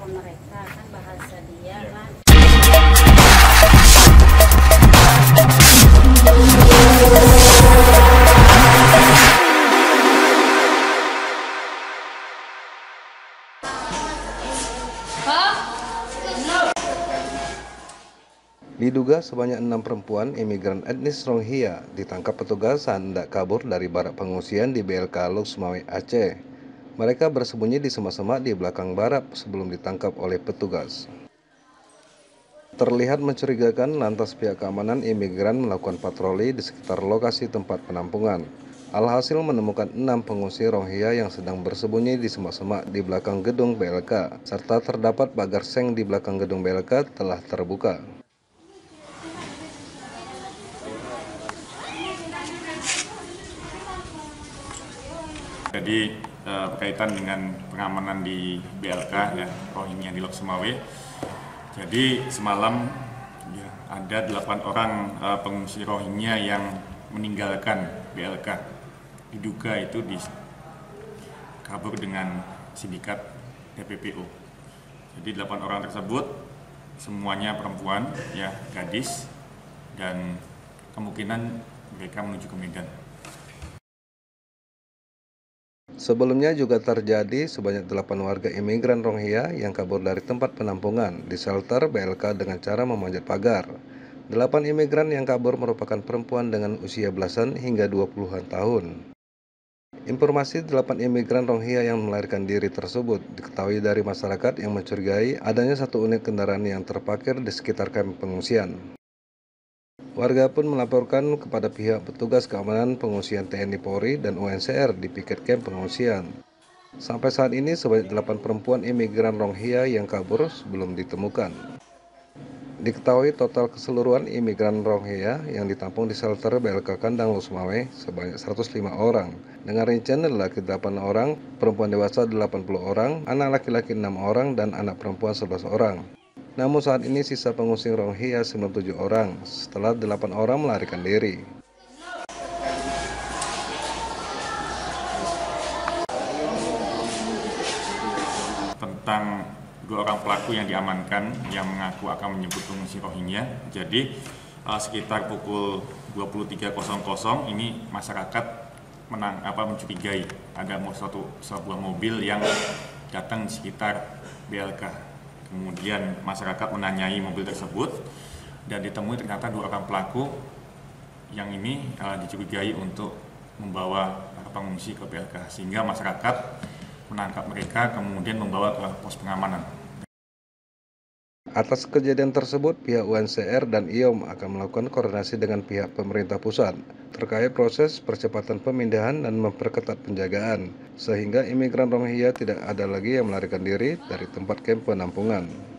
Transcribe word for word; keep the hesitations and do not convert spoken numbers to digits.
mereka, kan bahasa dia kan. Diduga sebanyak enam perempuan imigran etnis Rohingya ditangkap petugas saat hendak kabur dari barak pengungsian di B L K Lok Sumawe, Aceh. Mereka bersembunyi di semak-semak di belakang barak sebelum ditangkap oleh petugas. Terlihat mencurigakan lantas pihak keamanan imigran melakukan patroli di sekitar lokasi tempat penampungan. Alhasil menemukan enam pengungsi Rohingya yang sedang bersembunyi di semak-semak di belakang gedung B L K, serta terdapat pagar seng di belakang gedung B L K telah terbuka. Jadi eh, berkaitan dengan pengamanan di B L K ya Rohingya di Lok Sumawe. Jadi semalam ya, ada delapan orang eh, pengungsi Rohingya yang meninggalkan B L K. Diduga itu di kabur dengan sindikat T P P O. Jadi delapan orang tersebut semuanya perempuan ya, gadis, dan kemungkinan mereka menuju ke Medan. Sebelumnya juga terjadi sebanyak delapan warga imigran Rohingya yang kabur dari tempat penampungan di shelter B L K dengan cara memanjat pagar. Delapan imigran yang kabur merupakan perempuan dengan usia belasan hingga dua puluhan tahun. Informasi delapan imigran Rohingya yang melarikan diri tersebut diketahui dari masyarakat yang mencurigai adanya satu unit kendaraan yang terparkir di sekitar kamp pengungsian. Warga pun melaporkan kepada pihak petugas keamanan pengungsian T N I Polri dan U N C R di piket kamp pengungsian. Sampai saat ini sebanyak delapan perempuan imigran Rohingya yang kabur belum ditemukan. Diketahui total keseluruhan imigran Rohingya yang ditampung di shelter B L K Kandang Lok Sumawe sebanyak seratus lima orang, dengan rincian laki delapan orang, perempuan dewasa delapan puluh orang, anak laki-laki enam orang, dan anak perempuan sebelas orang. Namun saat ini sisa pengungsi Rohingya sembilan puluh tujuh orang setelah delapan orang melarikan diri. Tentang dua orang pelaku yang diamankan yang mengaku akan menyebut pengungsi Rohingya. Jadi uh, sekitar pukul dua puluh tiga ini masyarakat menang apa mencurigai ada suatu sebuah mobil yang datang di sekitar B L K. Kemudian masyarakat menanyai mobil tersebut dan ditemui ternyata dua orang pelaku yang ini uh, dicurigai untuk membawa pengungsi ke B L K, sehingga masyarakat menangkap mereka kemudian membawa ke pos pengamanan. Atas kejadian tersebut, pihak U N C R dan I O M akan melakukan koordinasi dengan pihak pemerintah pusat terkait proses percepatan pemindahan dan memperketat penjagaan, sehingga imigran Rohingya tidak ada lagi yang melarikan diri dari tempat kamp penampungan.